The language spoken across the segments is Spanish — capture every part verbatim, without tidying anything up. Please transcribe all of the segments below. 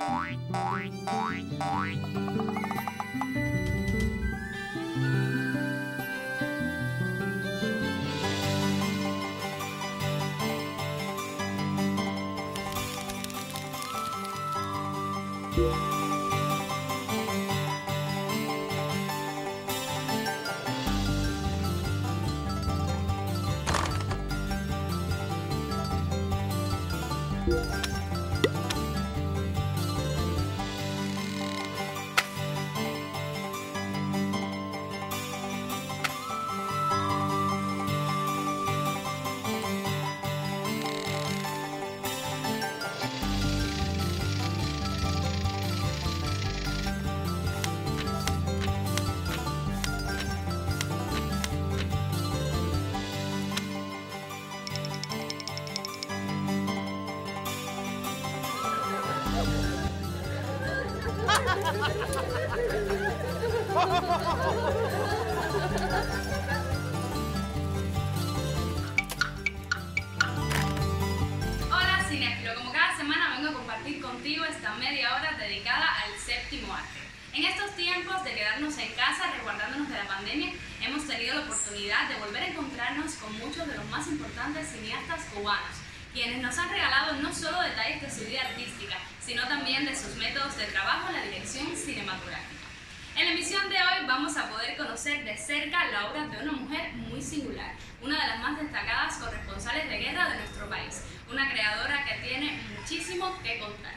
Hola cinéfilo, como cada semana vengo a compartir contigo esta media hora dedicada al séptimo arte. En estos tiempos de quedarnos en casa resguardándonos de la pandemia, hemos tenido la oportunidad de volver a encontrarnos con muchos de los más importantes cineastas cubanos, quienes nos han regalado no solo detalles de su vida artística, sino también de sus métodos de trabajo en la dirección cinematográfica. En la emisión de hoy vamos a poder conocer de cerca la obra de una mujer muy singular, una de las más destacadas corresponsales de guerra de nuestro país, una creadora que tiene muchísimo que contar.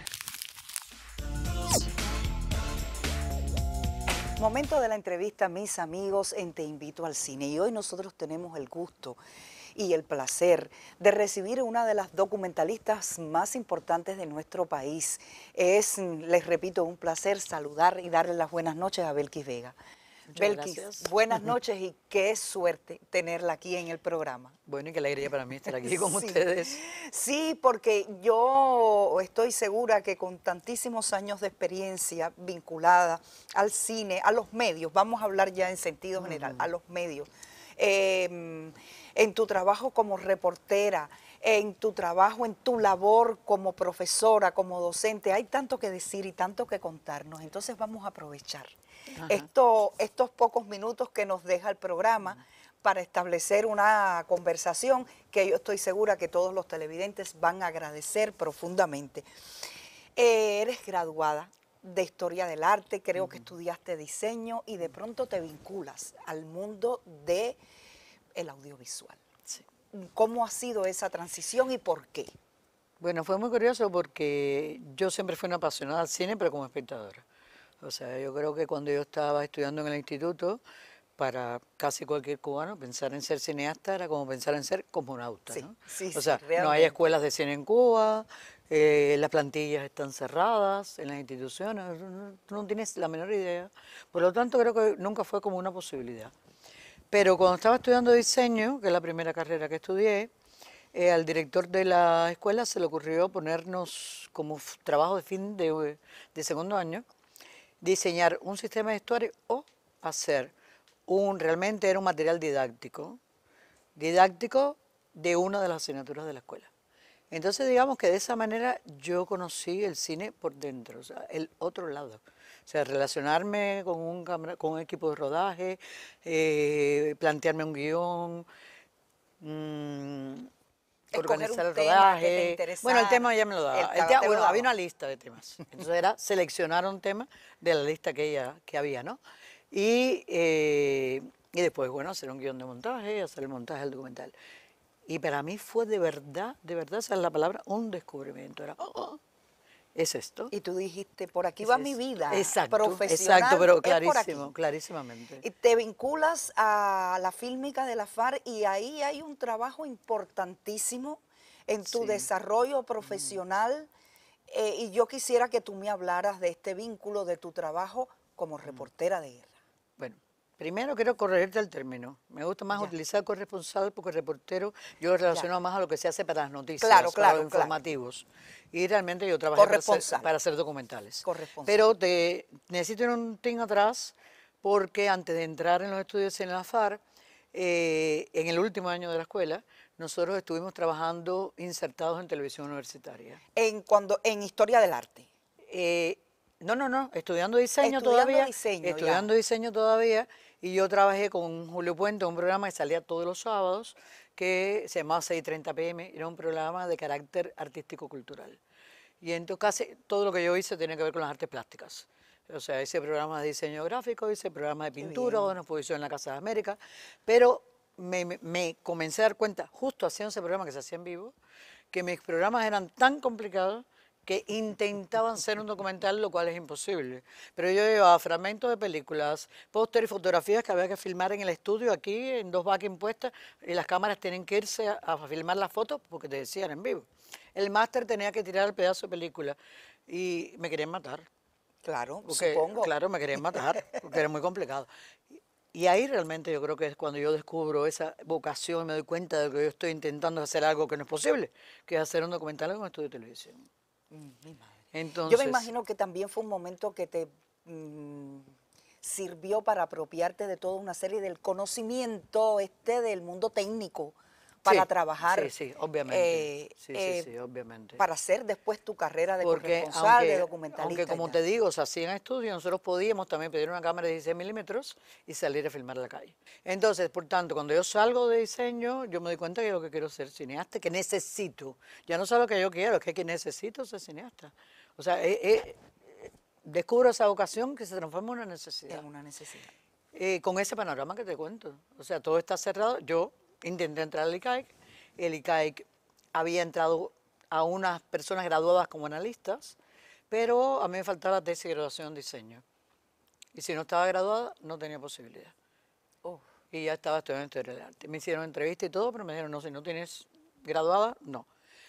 Momento de la entrevista, mis amigos, en Te Invito al Cine. Y hoy nosotros tenemos el gusto y el placer de recibir a una de las documentalistas más importantes de nuestro país. Es, les repito, un placer saludar y darle las buenas noches a Belkis Vega. Muchas Belkis, gracias. buenas noches y qué suerte tenerla aquí en el programa. Bueno, y qué alegría para mí estar aquí con Sí. ustedes. Sí, porque yo estoy segura que con tantísimos años de experiencia vinculada al cine, a los medios, vamos a hablar ya en sentido general, uh-huh. a los medios, eh, en tu trabajo como reportera, en tu trabajo, en tu labor como profesora, como docente, hay tanto que decir y tanto que contarnos, entonces vamos a aprovechar esto, estos pocos minutos que nos deja el programa uh-huh. para establecer una conversación que yo estoy segura que todos los televidentes van a agradecer profundamente. Eh, eres graduada de Historia del Arte, creo uh-huh. que estudiaste diseño y de pronto te vinculas al mundo del audiovisual. Sí. ¿Cómo ha sido esa transición y por qué? Bueno, fue muy curioso porque yo siempre fui una apasionada al cine, pero como espectadora. O sea, yo creo que cuando yo estaba estudiando en el instituto, para casi cualquier cubano, pensar en ser cineasta era como pensar en ser cosmonauta, sí, ¿no? Sí, o sea, sí, no hay escuelas de cine en Cuba, eh, las plantillas están cerradas en las instituciones, no, tú no tienes la menor idea. Por lo tanto, creo que nunca fue como una posibilidad. Pero cuando estaba estudiando diseño, que es la primera carrera que estudié, eh, al director de la escuela se le ocurrió ponernos como trabajo de fin de, de segundo año, diseñar un sistema de vestuario o hacer un, realmente era un material didáctico, didáctico de una de las asignaturas de la escuela. Entonces digamos que de esa manera yo conocí el cine por dentro, o sea, el otro lado. O sea, relacionarme con un, con un equipo de rodaje, eh, plantearme un guión, mmm, organizar el rodaje. Bueno, el tema ya me lo daba. El el tema, bueno, había una lista de temas. Entonces era seleccionar un tema de la lista que, ella, que había, ¿no? Y, eh, y después, bueno, hacer un guión de montaje, hacer el montaje del documental. Y para mí fue de verdad, de verdad, esa es la palabra, un descubrimiento. Era, oh, oh, es esto. Y tú dijiste, por aquí es va esto. mi vida exacto, profesional. Exacto, pero clarísimo, clarísimamente. Y te vinculas a la fílmica de la FARC y ahí hay un trabajo importantísimo en tu sí. desarrollo profesional. Mm. Eh, y yo quisiera que tú me hablaras de este vínculo de tu trabajo como reportera de guerra. Bueno, primero quiero corregirte el término. Me gusta más ya. utilizar corresponsal porque reportero yo lo relaciono ya. más a lo que se hace para las noticias, claro, para claro, los informativos. Claro. Y realmente yo trabajé para hacer, para hacer documentales. Pero te necesito ir un ting atrás porque antes de entrar en los estudios en la FARC, eh, en el último año de la escuela, nosotros estuvimos trabajando insertados en televisión universitaria. En, cuando, en Historia del Arte. Eh, no, no, no, estudiando diseño Estudiando todavía. diseño, ya. Estudiando diseño todavía. Y yo trabajé con Julio Puente, un programa que salía todos los sábados, que se llamaba seis treinta p m. Era un programa de carácter artístico-cultural. Y entonces casi todo lo que yo hice tenía que ver con las artes plásticas. O sea, hice programa de diseño gráfico, hice programa de pintura, una exposición en la Casa de América, pero me, me, me comencé a dar cuenta, justo haciendo ese programa que se hacía en vivo, que mis programas eran tan complicados que intentaban ser un documental, lo cual es imposible. Pero yo llevaba fragmentos de películas, póster y fotografías que había que filmar en el estudio aquí, en dos backing puestas, y las cámaras tienen que irse a, a filmar las fotos porque te decían en vivo. El máster tenía que tirar el pedazo de película y me querían matar. Claro, Porque, supongo. claro, me querían matar, porque era muy complicado. Y ahí realmente yo creo que es cuando yo descubro esa vocación y me doy cuenta de que yo estoy intentando hacer algo que no es posible, que es hacer un documental en un estudio de televisión. Mm, mi madre. Entonces, Yo me imagino que también fue un momento que te mm, sirvió para apropiarte de toda una serie del conocimiento este del mundo técnico para sí, trabajar. Sí, sí, obviamente. eh, sí, eh, sí, sí, obviamente. Para hacer después tu carrera de Porque corresponsal, aunque, de documentalista. aunque como y te tal. digo, se hacía en estudio, nosotros podíamos también pedir una cámara de dieciséis milímetros y salir a filmar a la calle. Entonces, por tanto, cuando yo salgo de diseño, yo me doy cuenta que yo lo que quiero es ser cineasta, que necesito. Ya no solo lo que yo quiero, es que, que necesito ser cineasta. O sea, eh, eh, descubro esa vocación que se transforma en una necesidad. Es una necesidad. Eh, con ese panorama que te cuento. O sea, todo está cerrado. Yo intenté entrar al I C A I C. El I C A I C había entrado a unas personas graduadas como analistas, pero a mí me faltaba la tesis de graduación en diseño. Y si no estaba graduada, no tenía posibilidad. Oh. Y ya estaba estudiando historia del arte. Me hicieron entrevista y todo, pero me dijeron, no, si no tienes graduada, no.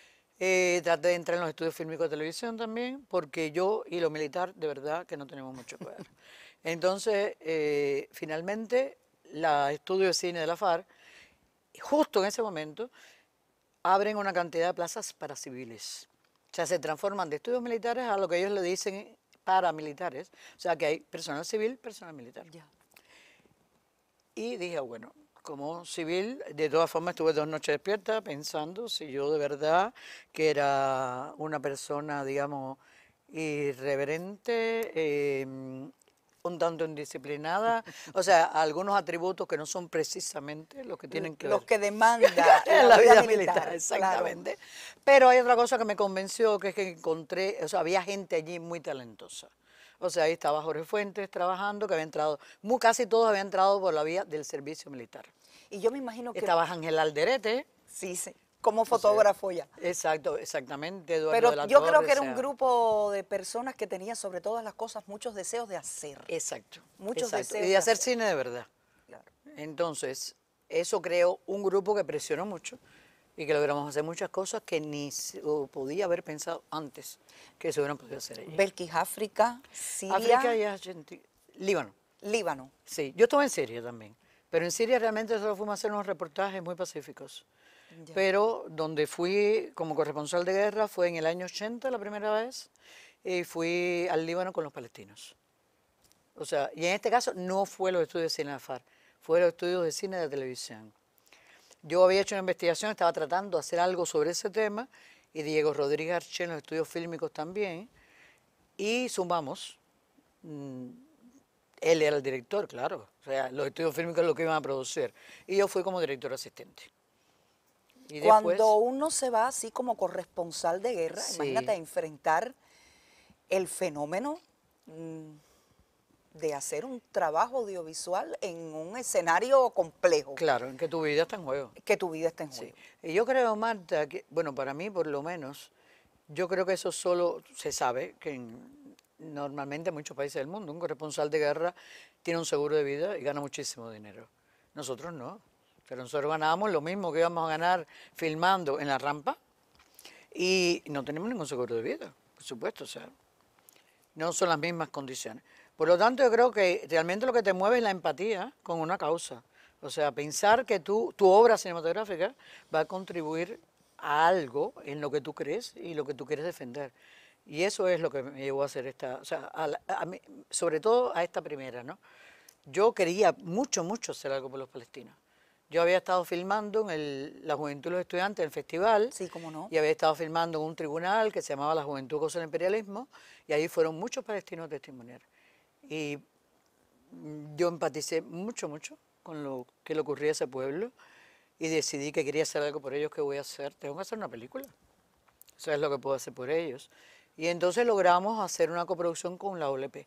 Eh, traté de entrar en los estudios fílmicos de televisión también, porque yo y lo militar, de verdad, que no tenemos mucho que ver. Entonces, eh, finalmente, la estudio de cine de la FAR, justo en ese momento, abren una cantidad de plazas para civiles. O sea, se transforman de estudios militares a lo que ellos le dicen paramilitares. O sea, que hay personal civil, personal militar. Ya. Y dije, bueno, como civil, de todas formas estuve dos noches despierta pensando si yo de verdad que era una persona, digamos, irreverente, eh, un tanto indisciplinada, o sea, algunos atributos que no son precisamente los que tienen que Los ver. que demanda en la, la vida vida militar, militar, exactamente. Pero hay otra cosa que me convenció, que es que encontré, o sea, había gente allí muy talentosa. O sea, ahí estaba Jorge Fuentes trabajando, que había entrado, muy, casi todos habían entrado por la vía del servicio militar. Claro. Y yo me imagino que... Estaba Ángel Alderete. Sí, sí, como fotógrafo ya. Exacto, exactamente, Eduardo Pero de la yo Torre, creo que era o sea, un grupo de personas que tenían sobre todas las cosas muchos deseos de hacer. Exacto. Muchos exacto, deseos y de de hacer hacer. cine de verdad. Claro. Entonces, eso creó un grupo que presionó mucho y que logramos hacer muchas cosas que ni se podía haber pensado antes que se hubieran podido hacer allí. Belkis, África, Siria, África y Argentina, Líbano. Líbano. Sí, yo estuve en Siria también, pero en Siria realmente solo fuimos a hacer unos reportajes muy pacíficos. Ya. Pero donde fui como corresponsal de guerra fue en el año ochenta la primera vez y fui al Líbano con los palestinos. O sea, y en este caso no fue los estudios de cine de la FARC, fue los estudios de cine de televisión. Yo había hecho una investigación, estaba tratando de hacer algo sobre ese tema y Diego Rodríguez Arché en los estudios fílmicos también y sumamos. Mmm, él era el director, claro, o sea, los estudios fílmicos es lo que iban a producir y yo fui como director asistente. Y Cuando después, uno se va así como corresponsal de guerra, Sí. imagínate a enfrentar el fenómeno mm, de hacer un trabajo audiovisual en un escenario complejo, claro, en que tu vida está en juego. que tu vida está en Sí. juego. Y yo creo, Marta, que, bueno, para mí por lo menos, yo creo que eso solo se sabe, que en- normalmente en muchos países del mundo un corresponsal de guerra tiene un seguro de vida y gana muchísimo dinero. Nosotros no. Pero nosotros ganábamos lo mismo que íbamos a ganar filmando en la rampa y no tenemos ningún seguro de vida, por supuesto, o sea, no son las mismas condiciones. Por lo tanto, yo creo que realmente lo que te mueve es la empatía con una causa. O sea, pensar que tú, tu obra cinematográfica va a contribuir a algo en lo que tú crees y lo que tú quieres defender. Y eso es lo que me llevó a hacer esta, o sea, a la- a mí- sobre todo a esta primera, ¿no? Yo quería mucho, mucho hacer algo por los palestinos. Yo había estado filmando en el, la Juventud de los Estudiantes, el festival, Sí, cómo no. y había estado filmando en un tribunal que se llamaba la Juventud contra el Imperialismo, y ahí fueron muchos palestinos a testimoniar. Y yo empaticé mucho, mucho con lo que le ocurría a ese pueblo, y decidí que quería hacer algo por ellos. ¿Qué voy a hacer? Tengo que hacer una película. Eso es lo que puedo hacer por ellos. Y entonces logramos hacer una coproducción con la O L P.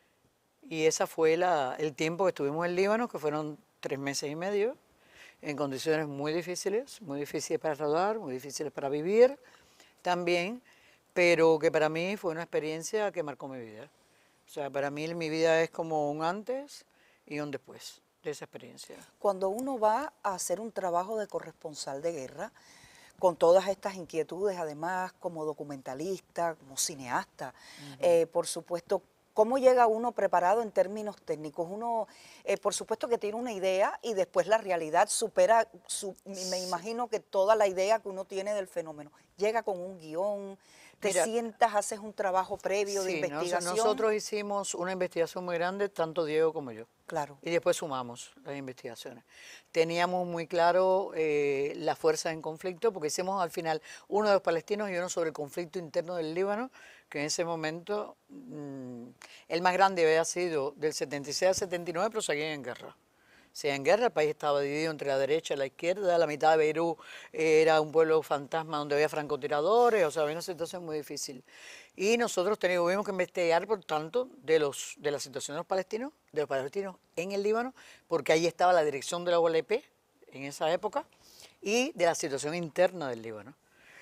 Y ese fue la, el tiempo que estuvimos en Líbano, que fueron tres meses y medio, en condiciones muy difíciles, muy difíciles para rodar, muy difíciles para vivir también, pero que para mí fue una experiencia que marcó mi vida. O sea, para mí mi vida es como un antes y un después de esa experiencia. Cuando uno va a hacer un trabajo de corresponsal de guerra, con todas estas inquietudes, además como documentalista, como cineasta, uh-huh. eh, por supuesto, ¿cómo llega uno preparado en términos técnicos? Uno, eh, por supuesto que tiene una idea y después la realidad supera, su, me imagino que toda la idea que uno tiene del fenómeno. Llega con un guión, te Mira, sientas, haces un trabajo previo sí, de investigación. Nosotros hicimos una investigación muy grande, tanto Diego como yo. Claro. Y después sumamos las investigaciones. Teníamos muy claro eh, la fuerza en conflicto, porque hicimos al final uno de los palestinos y uno sobre el conflicto interno del Líbano, que en ese momento mmm, el más grande había sido del setenta y seis al setenta y nueve, pero seguían en guerra. Seguían en guerra, el país estaba dividido entre la derecha y la izquierda, la mitad de Beirut era un pueblo fantasma donde había francotiradores, o sea, había una situación muy difícil. Y nosotros teníamos, tuvimos que investigar, por tanto, de, los, de la situación de los palestinos, de los palestinos en el Líbano, porque ahí estaba la dirección de la O L P en esa época, y de la situación interna del Líbano.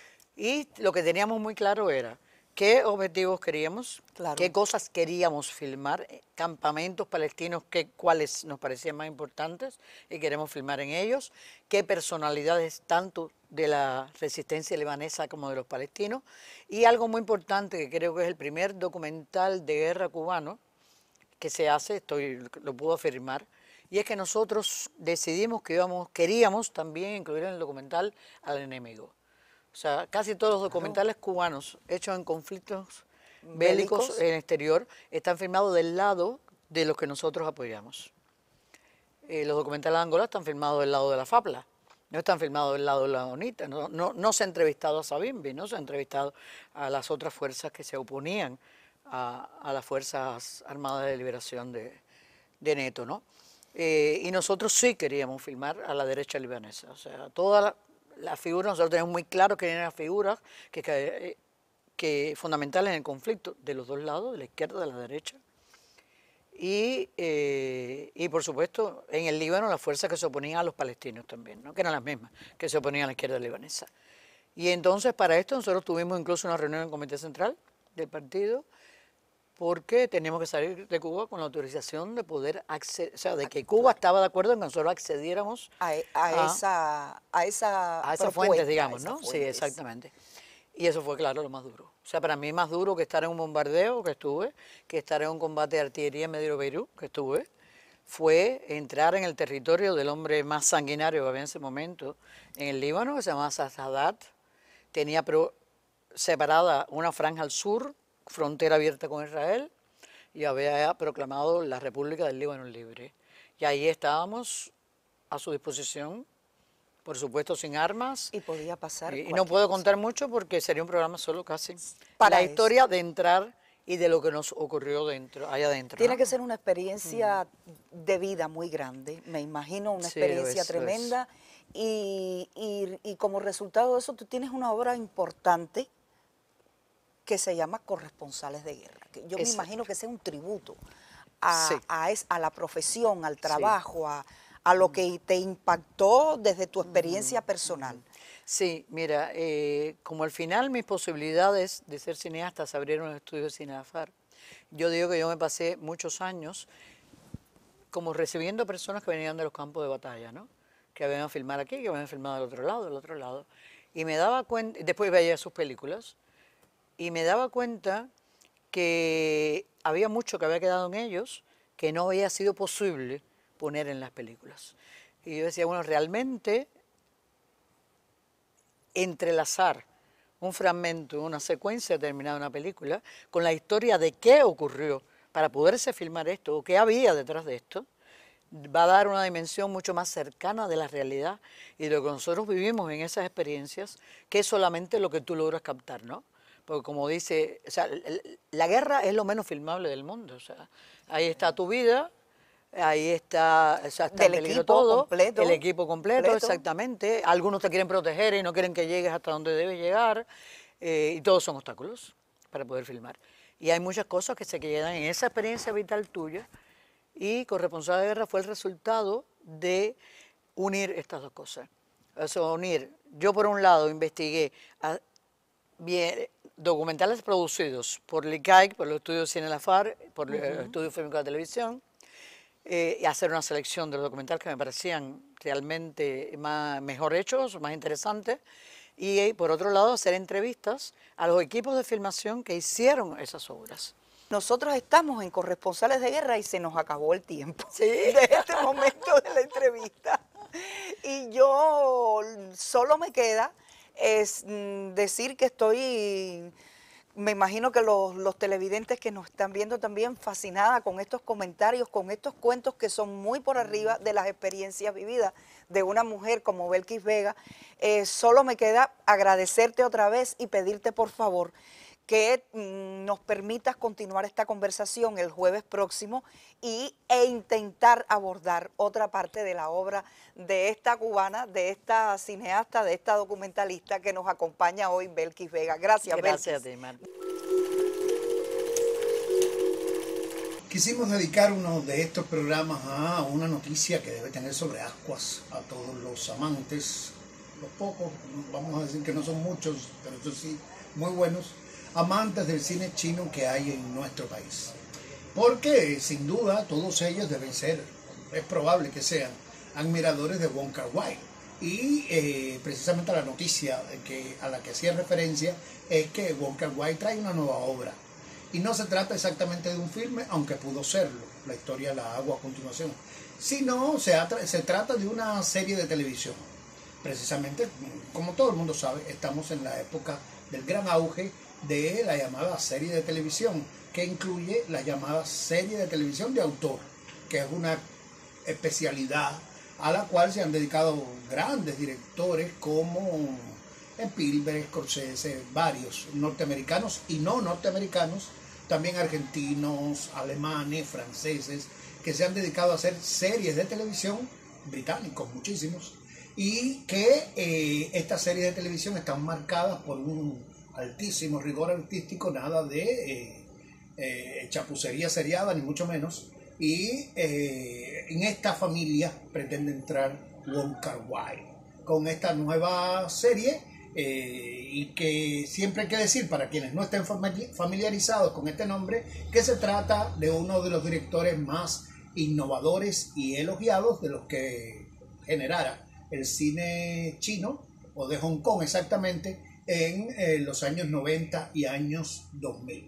Y lo que teníamos muy claro era qué objetivos queríamos, claro. qué cosas queríamos filmar, campamentos palestinos, qué, cuáles nos parecían más importantes y queremos filmar en ellos, qué personalidades tanto de la resistencia libanesa como de los palestinos, y algo muy importante que creo que es el primer documental de guerra cubano que se hace, estoy, lo puedo afirmar, y es que nosotros decidimos que íbamos, queríamos también incluir en el documental al enemigo. O sea, casi todos los documentales claro. cubanos hechos en conflictos bélicos, bélicos en el exterior están filmados del lado de los que nosotros apoyamos. Eh, los documentales de Angola están filmados del lado de la FAPLA, no están filmados del lado de la UNITA, no, no, no se ha entrevistado a Savimbi, no se ha entrevistado a las otras fuerzas que se oponían a, a las Fuerzas Armadas de Liberación de, de Neto, ¿no? Eh, y nosotros sí queríamos filmar a la derecha libanesa, o sea, toda la... Las figuras, nosotros tenemos muy claro que eran las figuras que, que, que fundamentales en el conflicto de los dos lados, de la izquierda y de la derecha. Y, eh, y por supuesto, en el Líbano las fuerzas que se oponían a los palestinos también, ¿no? Que eran las mismas que se oponían a la izquierda libanesa. Y entonces para esto nosotros tuvimos incluso una reunión en el Comité Central del partido, porque teníamos que salir de Cuba con la autorización de poder acceder, o sea, de que Cuba estaba de acuerdo en que nosotros accediéramos a, a, a, esa, a esa a esas fuentes, digamos, ¿no? Sí, exactamente. Y eso fue, claro, lo más duro. O sea, para mí más duro que estar en un bombardeo, que estuve, que estar en un combate de artillería en medio de Beirut, que estuve, fue entrar en el territorio del hombre más sanguinario que había en ese momento en el Líbano, que se llamaba Sadat. Tenía pro, separada una franja al sur, frontera abierta con Israel, y había proclamado la República del Líbano Libre. Y ahí estábamos a su disposición, por supuesto sin armas. Y podía pasar. Y, y no puedo contar mucho porque sería un programa solo casi. Para la eso. historia de entrar y de lo que nos ocurrió dentro, allá adentro. Tiene ¿no? que ser una experiencia mm. de vida muy grande, me imagino, una sí, experiencia es, tremenda. Es. Y, y, y como resultado de eso, tú tienes una obra importante que se llama Corresponsales de Guerra. Que yo Exacto. me imagino que sea un tributo a, sí. a, es, a la profesión, al trabajo, sí. a, a lo que te impactó desde tu experiencia uh-huh. personal. Sí, mira, eh, como al final mis posibilidades de ser cineasta se abrieron en el estudio de Cinefar, yo digo que yo me pasé muchos años como recibiendo personas que venían de los campos de batalla, ¿no? Que habían a filmar aquí, que habían filmado del otro lado, del otro lado. Y me daba cuenta, después veía sus películas, y me daba cuenta que había mucho que había quedado en ellos que no había sido posible poner en las películas. Y yo decía, bueno, realmente entrelazar un fragmento, una secuencia determinada de una película, con la historia de qué ocurrió para poderse filmar esto, o qué había detrás de esto, va a dar una dimensión mucho más cercana de la realidad y de lo que nosotros vivimos en esas experiencias, que es solamente lo que tú logras captar, ¿no? Porque como dice, o sea, la guerra es lo menos filmable del mundo, o sea, ahí está tu vida, ahí está, o sea, está Del en peligro equipo todo, completo, el equipo completo, completo. exactamente. Algunos te quieren proteger y no quieren que llegues hasta donde debes llegar, eh, y todos son obstáculos para poder filmar. Y hay muchas cosas que se quedan en esa experiencia vital tuya, y Corresponsal de Guerra fue el resultado de unir estas dos cosas. O sea, unir, yo por un lado investigué a, bien, documentales producidos por el I C A I C, por los estudios Cine Lafar, por uh-huh. el Estudio Fílmico de Televisión, eh, y hacer una selección de los documentales que me parecían realmente más, mejor hechos, más interesantes, y por otro lado hacer entrevistas a los equipos de filmación que hicieron esas obras. Nosotros estamos en Corresponsales de Guerra y se nos acabó el tiempo, ¿Sí? De este momento de la entrevista. Y yo solo me queda es decir que estoy, me imagino que los, los televidentes que nos están viendo también fascinada con estos comentarios, con estos cuentos que son muy por arriba de las experiencias vividas de una mujer como Belkis Vega. Eh, solo me queda agradecerte otra vez y pedirte por favor que mm, nos permitas continuar esta conversación el jueves próximo y, e intentar abordar otra parte de la obra de esta cubana, de esta cineasta, de esta documentalista que nos acompaña hoy, Belkis Vega. Gracias, Gracias Belkis. a ti, Marta. Quisimos dedicar uno de estos programas a una noticia que debe tener sobre ascuas a todos los amantes, los pocos, vamos a decir que no son muchos, pero eso sí, muy buenos, amantes del cine chino que hay en nuestro país. Porque sin duda todos ellos deben ser, es probable que sean, admiradores de Wong Kar-wai. Y eh, precisamente la noticia que, a la que hacía referencia es que Wong Kar-wai trae una nueva obra. Y no se trata exactamente de un filme, aunque pudo serlo, la historia la hago a continuación, sino se, se trata de una serie de televisión. Precisamente, como todo el mundo sabe, estamos en la época del gran auge de la llamada serie de televisión, que incluye la llamada serie de televisión de autor, que es una especialidad a la cual se han dedicado grandes directores como Spielberg, Scorsese, varios norteamericanos y no norteamericanos, también argentinos, alemanes, franceses, que se han dedicado a hacer series de televisión, británicos muchísimos, y que eh, estas series de televisión están marcadas por un altísimo rigor artístico, nada de eh, eh, chapucería seriada, ni mucho menos. Y eh, en esta familia pretende entrar Wong Kar-wai con esta nueva serie, eh, y que siempre hay que decir, para quienes no estén familiarizados con este nombre, que se trata de uno de los directores más innovadores y elogiados de los que generara el cine chino, o de Hong Kong exactamente, en eh, los años noventa y años dos mil.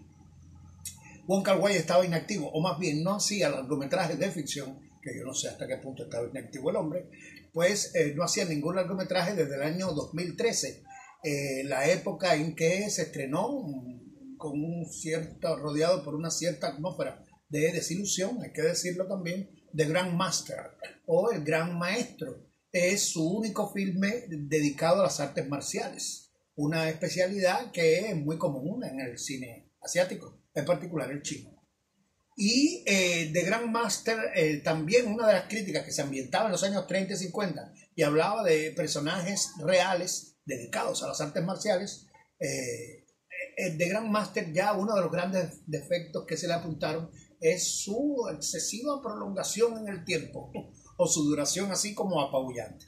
Wong Kar-wai estaba inactivo, o más bien no hacía largometrajes de ficción, que yo no sé hasta qué punto estaba inactivo el hombre, pues eh, no hacía ningún largometraje desde el año dos mil trece, eh, la época en que se estrenó con un cierto, rodeado por una cierta atmósfera de desilusión, hay que decirlo también, The Grandmaster, o El Gran Maestro. Es su único filme dedicado a las artes marciales, una especialidad que es muy común en el cine asiático, en particular el chino. Y eh, The Grandmaster, eh, también una de las críticas que se ambientaba en los años treinta y cincuenta y hablaba de personajes reales dedicados a las artes marciales, eh, eh, The Grandmaster, ya uno de los grandes defectos que se le apuntaron es su excesiva prolongación en el tiempo, o su duración así como apabullante.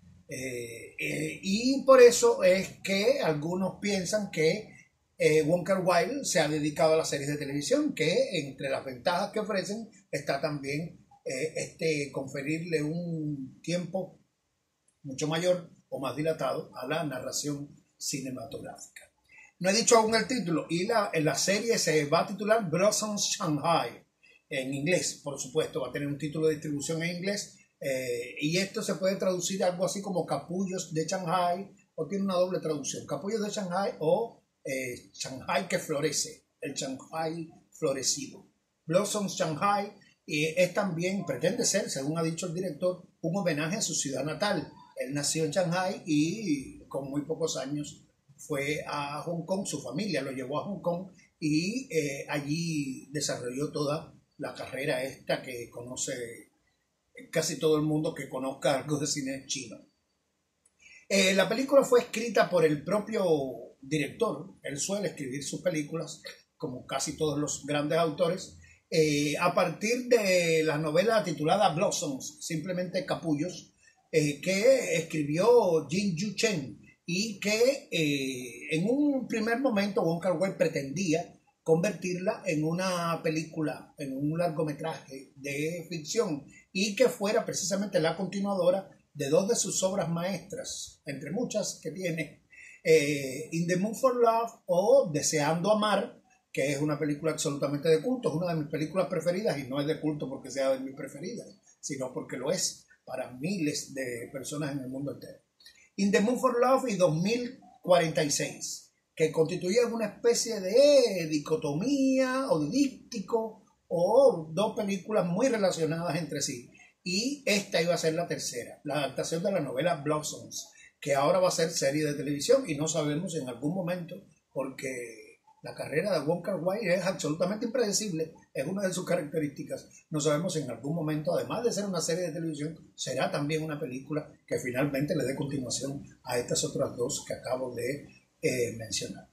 Eh, eh, y por eso es que algunos piensan que eh, Wong Kar-wai se ha dedicado a las series de televisión, que entre las ventajas que ofrecen está también eh, este, conferirle un tiempo mucho mayor o más dilatado a la narración cinematográfica. No he dicho aún el título, y la, la serie se va a titular Blossoms Shanghai, en inglés, por supuesto, va a tener un título de distribución en inglés, eh, y esto se puede traducir algo así como Capullos de Shanghai, o tiene una doble traducción, Capullos de Shanghai o eh, Shanghai que florece, el Shanghai florecido. Blossoms Shanghai y es también, pretende ser, según ha dicho el director, un homenaje a su ciudad natal. Él nació en Shanghái y con muy pocos años fue a Hong Kong, su familia lo llevó a Hong Kong y eh, allí desarrolló toda la carrera esta que conoce casi todo el mundo que conozca algo de cine chino. Eh, la película fue escrita por el propio director. Él suele escribir sus películas, como casi todos los grandes autores, eh, a partir de la novela titulada Blossoms, simplemente Capullos, eh, que escribió Jin Yu Chen y que eh, en un primer momento Wong Kar-wai pretendía convertirla en una película, en un largometraje de ficción y que fuera precisamente la continuadora de dos de sus obras maestras, entre muchas que tiene, eh, In the Mood for Love o Deseando Amar, que es una película absolutamente de culto, es una de mis películas preferidas y no es de culto porque sea de mis preferidas, sino porque lo es para miles de personas en el mundo entero. In the Mood for Love y dos mil cuarenta y seis, que constituían una especie de dicotomía o de díptico o dos películas muy relacionadas entre sí. Y esta iba a ser la tercera, la adaptación de la novela Blossoms, que ahora va a ser serie de televisión y no sabemos si en algún momento, porque la carrera de Wong Kar-wai es absolutamente impredecible, es una de sus características. No sabemos si en algún momento, además de ser una serie de televisión, será también una película que finalmente le dé continuación a estas otras dos que acabo de eh, mencionar.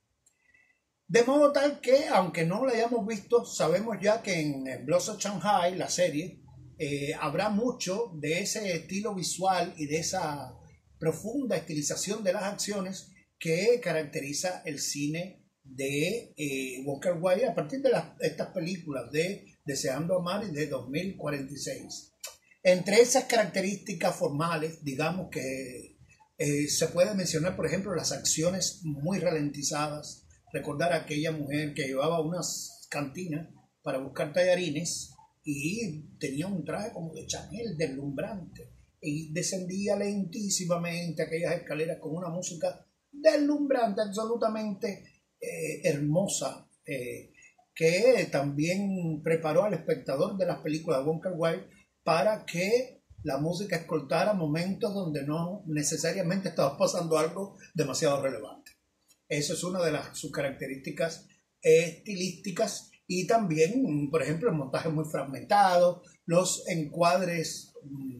De modo tal que, aunque no la hayamos visto, sabemos ya que en Blossom Shanghai, la serie, Eh, habrá mucho de ese estilo visual y de esa profunda estilización de las acciones que caracteriza el cine de eh, Wong Kar-wai a partir de las, estas películas de Deseando Amar y de dos mil cuarenta y seis. Entre esas características formales, digamos que eh, se puede mencionar, por ejemplo, las acciones muy ralentizadas. Recordar a aquella mujer que llevaba unas cantinas para buscar tallarines y tenía un traje como de Chanel, deslumbrante, y descendía lentísimamente aquellas escaleras con una música deslumbrante, absolutamente eh, hermosa, eh, que también preparó al espectador de las películas de Wong Kar-wai para que la música escoltara momentos donde no necesariamente estaba pasando algo demasiado relevante. Eso es una de las, sus características estilísticas. Y también, por ejemplo, el montaje muy fragmentado, los encuadres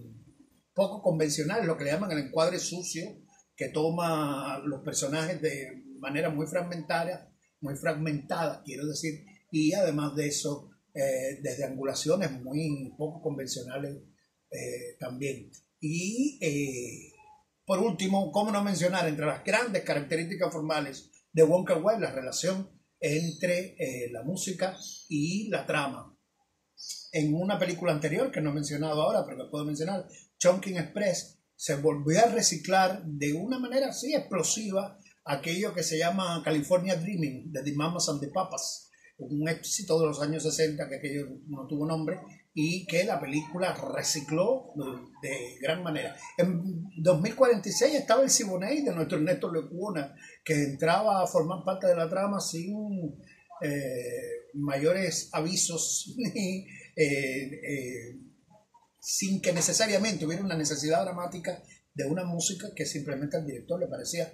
poco convencionales, lo que le llaman el encuadre sucio, que toma los personajes de manera muy fragmentaria, muy fragmentada, quiero decir, y además de eso, eh, desde angulaciones muy poco convencionales eh, también. Y eh, por último, cómo no mencionar, entre las grandes características formales de Wong Kar-wai, la relación entre eh, la música y la trama. En una película anterior, que no he mencionado ahora, pero que puedo mencionar, Chungking Express, se volvió a reciclar de una manera así explosiva aquello que se llama California Dreaming, de The Mamas and the Papas, un éxito de los años sesenta que aquello no tuvo nombre y que la película recicló de, de gran manera. En dos mil cuarenta y seis estaba el Siboney de nuestro Ernesto Lecuona, que entraba a formar parte de la trama sin eh, mayores avisos ni eh, eh, sin que necesariamente hubiera una necesidad dramática de una música que simplemente al director le parecía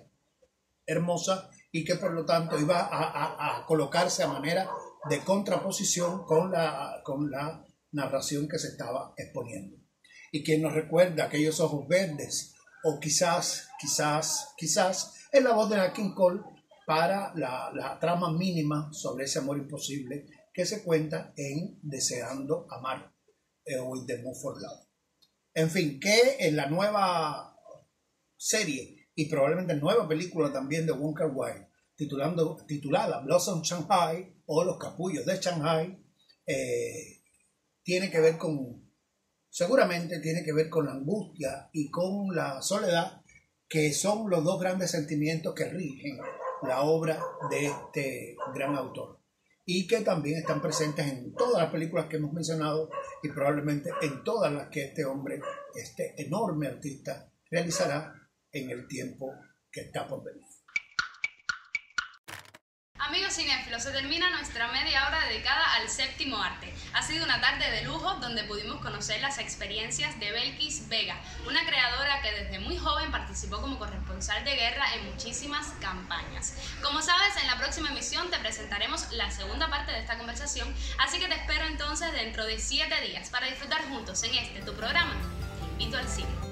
hermosa y que por lo tanto iba a, a, a colocarse a manera de contraposición con la, con la narración que se estaba exponiendo. Y quien nos recuerda aquellos ojos verdes, o quizás, quizás, quizás, es la voz de Nat King Cole para la, la trama mínima sobre ese amor imposible que se cuenta en Deseando Amar, eh, o In the Mood for Love. En fin, que en la nueva serie y probablemente nueva película también de Wong Kar-wai, titulando, titulada Blossom Shanghai o Los Capullos de Shanghai, eh, tiene que ver con, seguramente tiene que ver con la angustia y con la soledad, que son los dos grandes sentimientos que rigen la obra de este gran autor y que también están presentes en todas las películas que hemos mencionado y probablemente en todas las que este hombre, este enorme artista, realizará en el tiempo que está por venir. Amigos cinéfilos, se termina nuestra media hora dedicada al séptimo arte. Ha sido una tarde de lujo donde pudimos conocer las experiencias de Belkis Vega, una creadora que desde muy joven participó como corresponsal de guerra en muchísimas campañas. Como sabes, en la próxima emisión te presentaremos la segunda parte de esta conversación, así que te espero entonces dentro de siete días para disfrutar juntos en este tu programa, Te Invito al Cine.